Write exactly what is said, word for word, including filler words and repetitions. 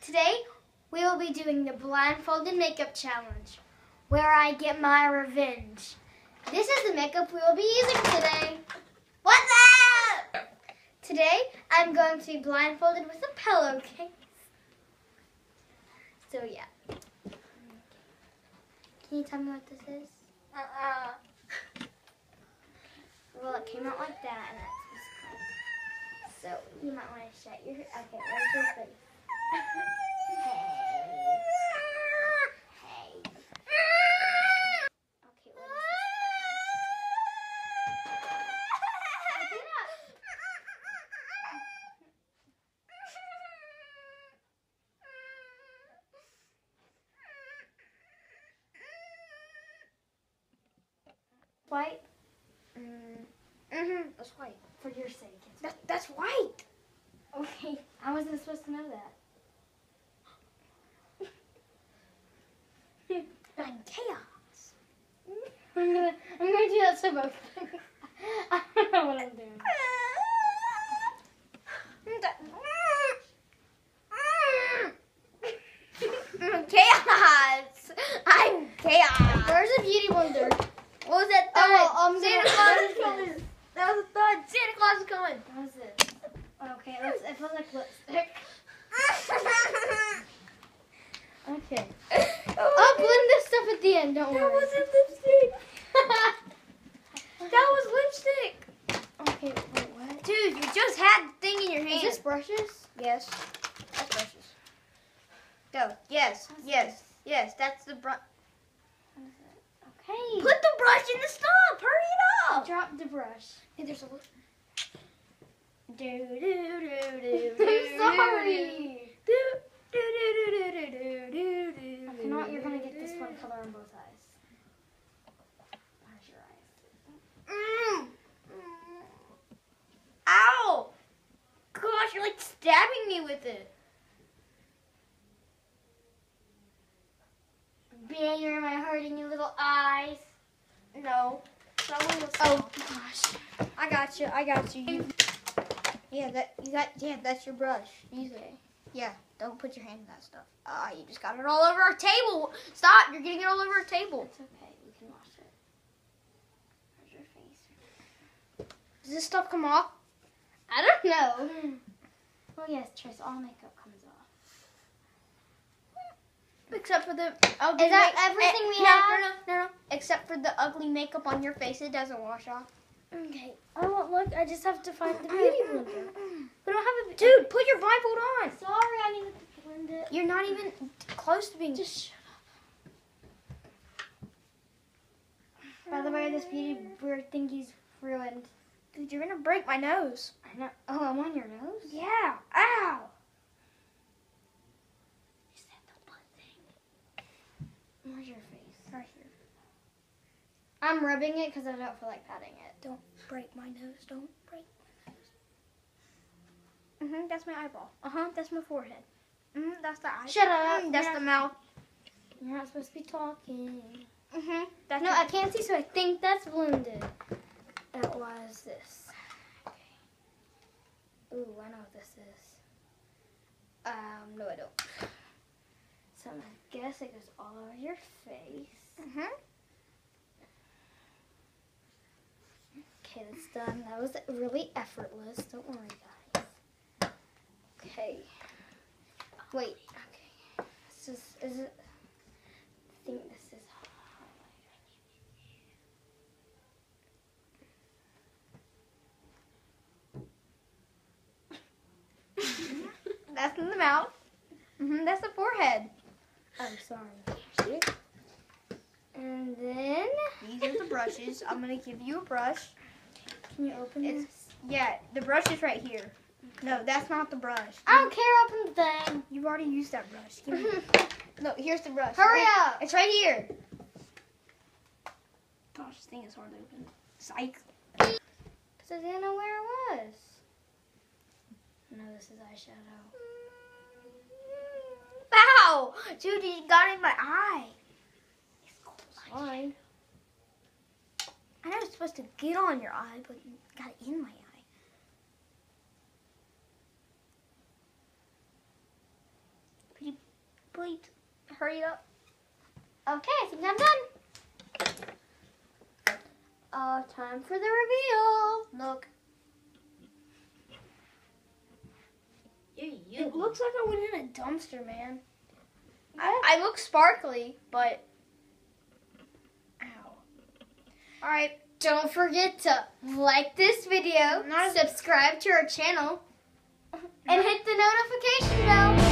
today we will be doing the blindfolded makeup challenge, where I get my revenge. This is the makeup we will be using today. What's up? Today I'm going to be blindfolded with a pillowcase. So yeah. Can you tell me what this is? Uh-uh. Well, it came out like that, and that's this color. So you might want to shut your. Okay, where's your face? Hey. Hey. Okay, what is this? Get up. White? Mm. Mm-hmm. That's white. For your sake. That, that's white. Okay. I wasn't supposed to know that. I'm chaos. I'm gonna, I'm gonna do that to both things. I don't know what I'm doing. Chaos. I'm chaos. Where's the beauty blender? What was that Oh, thought? well, I'm Santa gonna- Claus is coming. That was a thought. Santa Claus is coming. What is it? Okay, that's, it feels like lipstick. Okay. I'll blend this stuff at the end, don't That worry. wasn't lipstick. That was lipstick. Okay, wait, what? Dude, you just had the thing in your hand. Is this brushes? Yes. That's brushes. Go. Yes. Yes. Yes. That's the brush. Okay. Put the brush in the stop. Hurry it up. Drop the brush. Hey, there's a little. Do do do do do. I'm sorry. Do do do do do do do do. If not, you're gonna get this one color on both eyes. Where's your eyes? Mm. Ow! Gosh, you're like stabbing me with it. Banger, am I hurting your little eyes? No. Oh gosh. I got you. I got you. you. Yeah, that you got. Yeah, that's your brush. Use it. Yeah, don't put your hand in that stuff. Ah, you just got it all over our table. Stop! You're getting it all over our table. It's okay. We can wash it. Where's your face? Does this stuff come off? I don't know. Well, yes, Tris. All makeup comes off. Except for the ugly. Is that make- everything eh, we no, have? No, no, no, no. Except for the ugly makeup on your face, it doesn't wash off. Okay. Oh look, I just have to find the beauty blender. We don't have a. Dude, put your blindfold on. Sorry, I need to blend it. You're not even close to being. Just shut up. By the way, this beauty blender thingy's ruined. Dude, you're gonna break my nose. I know. Oh, I'm on your nose? Yeah. Ow. Is that the blood thing? Where's your face? Right here. I'm rubbing it because I don't feel like patting it. Don't break my nose. Don't break my nose. Mhm. That's my eyeball. Uh huh. That's my forehead. Mhm. That's the eye. Shut up. Mm, that's You're the not- mouth. You're not supposed to be talking. Mhm. That's No, your- I can't see, so I think that's blended. That was this. Okay. Ooh, I know what this is. Um, no, I don't. So I guess it goes all over your face. Mhm. Okay, that's done. That was really effortless. Don't worry, guys. Okay. Wait. Okay. This is. Is it? I think this is highlighter. That's in the mouth. Mhm. That's the forehead. I'm sorry. See? And then. These are the brushes. I'm gonna give you a brush. Can you open It's this? yeah. The brush is right here. No, that's not the brush. I don't care. Open the thing. You've already used that brush. Give me. No, here's the brush. Hurry Right- up. It's right here. Gosh, this thing is hard to open. Psych. Because I didn't know where it was. No, this is eyeshadow. Ow! Dude, you got it in my eye. Fine. I know it's supposed to get on your eye, but you got it in my eye. please. Hurry up. Okay, I think I'm done. Uh, time for the reveal. Look. It looks like I went in a dumpster, man. I, I look sparkly, but ow. All right, don't forget to like this video, Not- subscribe to our channel, and hit the notification bell.